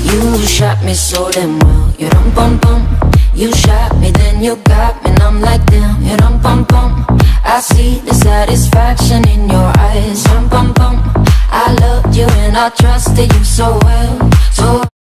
You shot me so damn well. You rum pum pum. You shot me, then you got me, and I'm like damn. You rum pum pum. I see the satisfaction in your eyes. Rum pum pum. I loved you and I trusted you so well, so